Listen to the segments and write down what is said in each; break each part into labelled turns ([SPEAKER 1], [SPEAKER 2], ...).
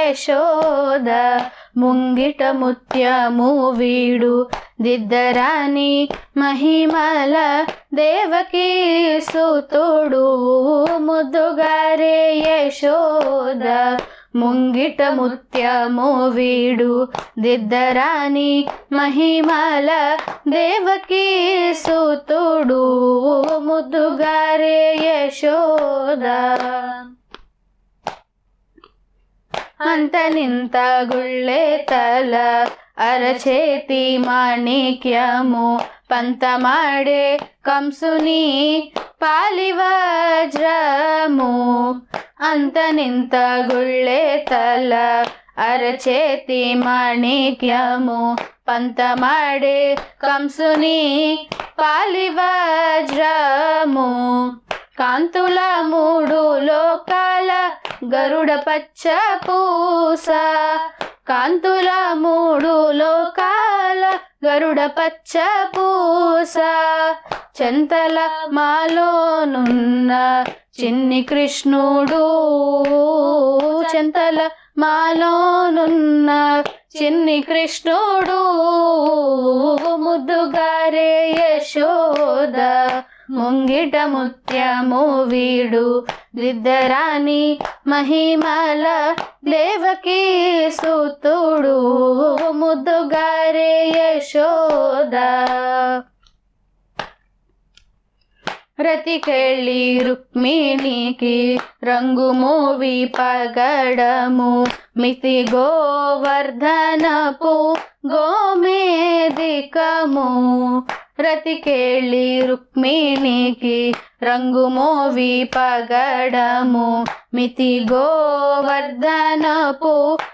[SPEAKER 1] యశోద ముంగిట ముత్యము వీడు దిద్దరాని మహిమల దేవకీ సుతుడు ముద్దుగారే యశోద ముంగిట ముత్యము వీడు దిద్దరాని మహిమల దేవకీ సుతుడు ముద్దుగారే యశోద అంతనింత గుళ్ళే తల అరచేతి మాణిక్యము పంతమాడే కంసుని పాలివజ్రము అంతనింత గుళ్ళే తల అరచేతి మాణిక్యము పంతమాడే కంసుని పాలివజ్రము కాంతుల మూడు లోకాల గరుడ పచ్చ పూస కాంతుల మూడు లోకాల గరుడ పచ్చ పూస చెంతల మాలోనున్న చిన్ని కృష్ణుడు చెంతల మాలోనున్న చిన్ని కృష్ణుడు ముద్దుగారే యశోద ముంగిట ముత్యము వీడు దిద్దరాని మహిమల దేవకీ సుతుడు ముద్దుగారే యశోద రతికెళ్ళి రుక్మిణికి రంగు మూవి పగడము మితి గోవర్ధనపు గోమేదికము రతికెళ్ళి రుక్మిణికి రంగు మోవి పగడము మితి గోవర్ధనపు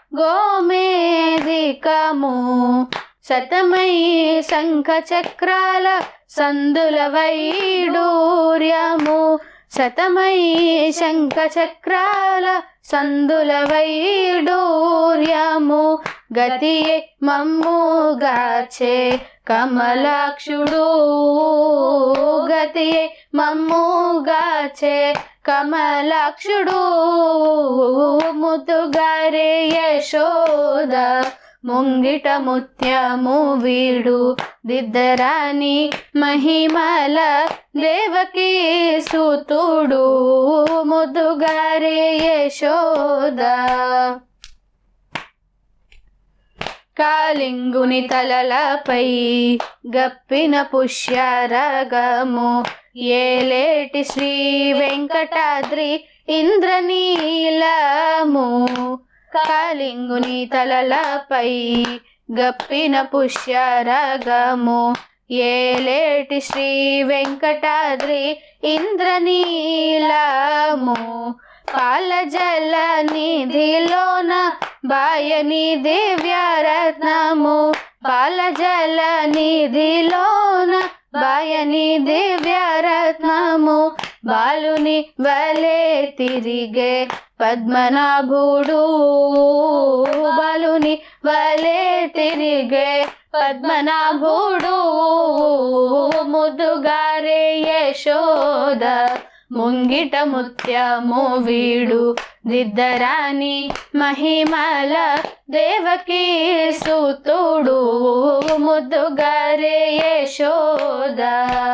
[SPEAKER 1] గోమేదికము శతమై శంఖ చక్రాల సందుల వైడూర్యము శతమై శంఖ చక్రాల సందుల వైడూర్యము గతియే మమ్ముగాచే కమలాక్షుడు గతియే మమ్ముగాచే కమలాక్షుడు ముద్దుగారే యశోద ముంగిట ముత్యము వీడు దిద్దరాని మహిమల దేవకీ సుతుడు ముద్దుగారే యశోద కాలింగుని తలలపై గప్పిన పుష్యరగము ఏలేటి శ్రీ వెంకటాద్రి ఇంద్రనీలము కాలింగుని తలలపై గప్పిన పుష్యరగము ఏలేటి శ్రీ వెంకటాద్రి ఇంద్రనీలము పాలజల నిధిలోన బాయని దివ్యరత్నము పాలజల నిధిలోన బాయని దివ్యరత్నము బాలుని వలె తిరిగే పద్మనాభుడు బాలుని వలె తిరిగే పద్మనాభుడు ముద్దుగారే యశోద ముంగిట ముత్యము వీడు దిద్దరాని మహిమల దేవకీ సుతుడు ముద్దుగారే యశోద